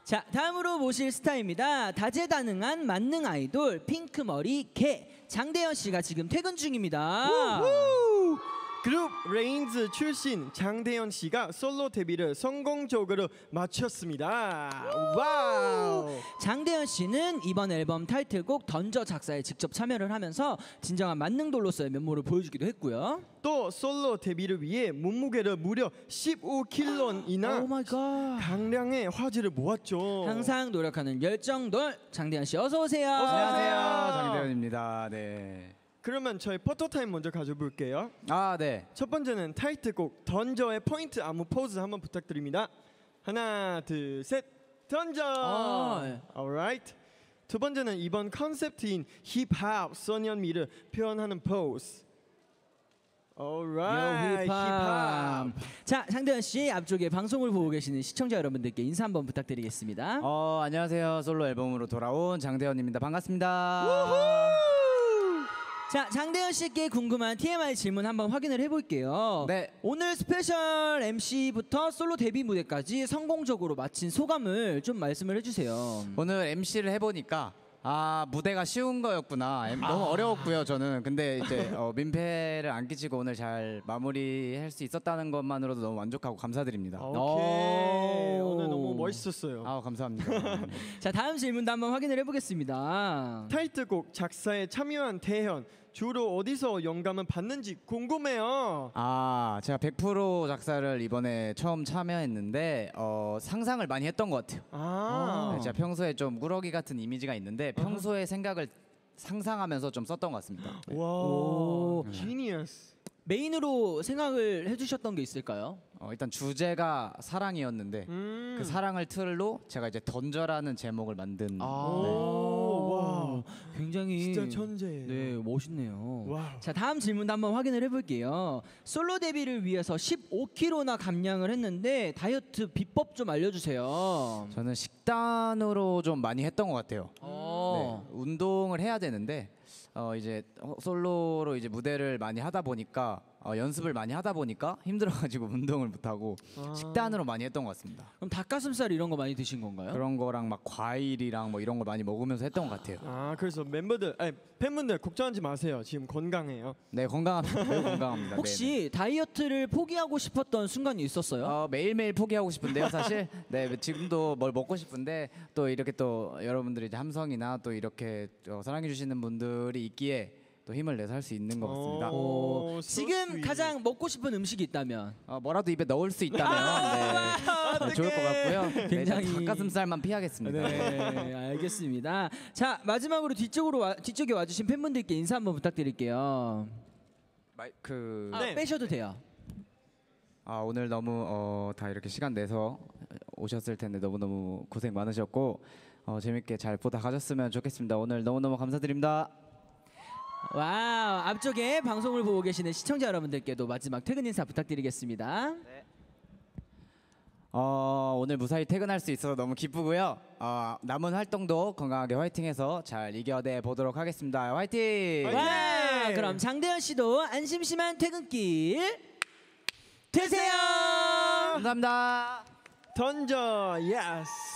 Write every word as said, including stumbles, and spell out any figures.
자, 다음으로 모실 스타입니다. 다재다능한 만능 아이돌 핑크머리 개 장대현 씨가 지금 퇴근 중입니다. 우후! 그룹 레인즈 출신 장대현 씨가 솔로 데뷔를 성공적으로 마쳤습니다. 와우! 장대현 씨는 이번 앨범 타이틀곡 던져 작사에 직접 참여를 하면서 진정한 만능돌로서의 면모를 보여주기도 했고요. 또 솔로 데뷔를 위해 몸무게를 무려 십오 킬로그램이나 강량의 화제를 모았죠. 항상 노력하는 열정돌 장대현 씨 어서 오세요. 어서 오세요. 안녕하세요, 장대현입니다. 네. 그러면 저희 포토타임 먼저 가져볼게요. 아, 네. 첫 번째는 타이틀곡 던져의 포인트 안무 포즈 한번 부탁드립니다. 하나, 둘, 셋, 던져. 아, 네. Alright. 두 번째는 이번 컨셉트인 힙합 소년미를 표현하는 포즈. Alright. 힙합. 자, 장대현 씨 앞쪽에 방송을 보고 계시는 시청자 여러분들께 인사 한번 부탁드리겠습니다. 어, 안녕하세요. 솔로 앨범으로 돌아온 장대현입니다. 반갑습니다. 우후! 자, 장대현 씨께 궁금한 티엠아이 질문 한번 확인을 해볼게요. 네. 오늘 스페셜 엠씨부터 솔로 데뷔 무대까지 성공적으로 마친 소감을 좀 말씀을 해주세요. 오늘 엠씨를 해보니까 아, 무대가 쉬운 거였구나. 엠, 너무 어려웠고요, 저는. 근데 이제 어, 민폐를 안 끼치고 오늘 잘 마무리할 수 있었다는 것만으로도 너무 만족하고 감사드립니다. 오케이. 오늘 너무 멋있었어요. 아, 감사합니다. 자, 다음 질문도 한번 확인을 해보겠습니다. 타이틀곡 작사에 참여한 대현, 주로 어디서 영감을 받는지 궁금해요. 아, 제가 백 퍼센트 작사를 이번에 처음 참여했는데 어, 상상을 많이 했던 것 같아요. 아, 네, 제가 평소에 좀 꾸러기 같은 이미지가 있는데 평소에 생각을 상상하면서 좀 썼던 것 같습니다. 네. 와, 지니어스. 메인으로 생각을 해주셨던 게 있을까요? 어, 일단 주제가 사랑이었는데 음. 그 사랑을 틀로 제가 이제 던져라는 제목을 만든. 아, 네. 오, 와, 굉장히 진짜 천재예요. 네, 멋있네요. 와우. 자, 다음 질문도 한번 확인을 해볼게요. 솔로 데뷔를 위해서 십오 킬로그램나 감량을 했는데 다이어트 비법 좀 알려주세요. 저는 식단으로 좀 많이 했던 것 같아요. 어. 네, 운동을 해야 되는데 어, 이제 솔로로 이제 무대를 많이 하다 보니까 어, 연습을 많이 하다 보니까 힘들어가지고 운동을 못하고 아. 식단으로 많이 했던 것 같습니다. 그럼 닭가슴살 이런 거 많이 드신 건가요? 그런 거랑 막 과일이랑 뭐 이런 걸 많이 먹으면서 했던 것 같아요. 아, 그래서 멤버들, 아니 팬분들 걱정하지 마세요. 지금 건강해요. 네, 건강합니다. 매우 건강합니다. 혹시 네네. 다이어트를 포기하고 싶었던 순간이 있었어요? 어, 매일매일 포기하고 싶은데요, 사실. 네, 지금도 뭘 먹고 싶은데 또 이렇게 또 여러분들이 이제 함성이나 또 이렇게 어, 사랑해 주시는 분들이 있기에 또 힘을 내서 할 수 있는 것 같습니다. 오, 오, so 지금 sweet. 가장 먹고 싶은 음식이 있다면? 어, 뭐라도 입에 넣을 수 있다면 네, 어, 좋을 것 같고요. 굉장히- 네, 닭가슴살만 피하겠습니다. 네, 알겠습니다. 자, 마지막으로 뒤쪽으로 와, 뒤쪽에 와주신 팬분들께 인사 한번 부탁드릴게요. 마이, 그 아, 네. 빼셔도 돼요. 아, 오늘 너무 어, 다 이렇게 시간 내서 오셨을 텐데 너무 너무 고생 많으셨고 어, 재밌게 잘 보다 가셨으면 좋겠습니다. 오늘 너무 너무 감사드립니다. 와우, 앞쪽에 방송을 보고 계시는 시청자 여러분들께도 마지막 퇴근 인사 부탁드리겠습니다. 어, 오늘 무사히 퇴근할 수 있어서 너무 기쁘고요. 어, 남은 활동도 건강하게 화이팅해서 잘 이겨내 보도록 하겠습니다. 화이팅! 와, 그럼 장대현 씨도 안심심한 퇴근길 되세요. 감사합니다. 던져, 예스.